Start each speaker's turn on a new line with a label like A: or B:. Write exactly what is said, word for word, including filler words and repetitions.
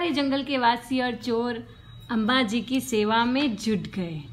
A: सारे जंगल के वासी और चोर अम्बा जी की सेवा में जुट गए।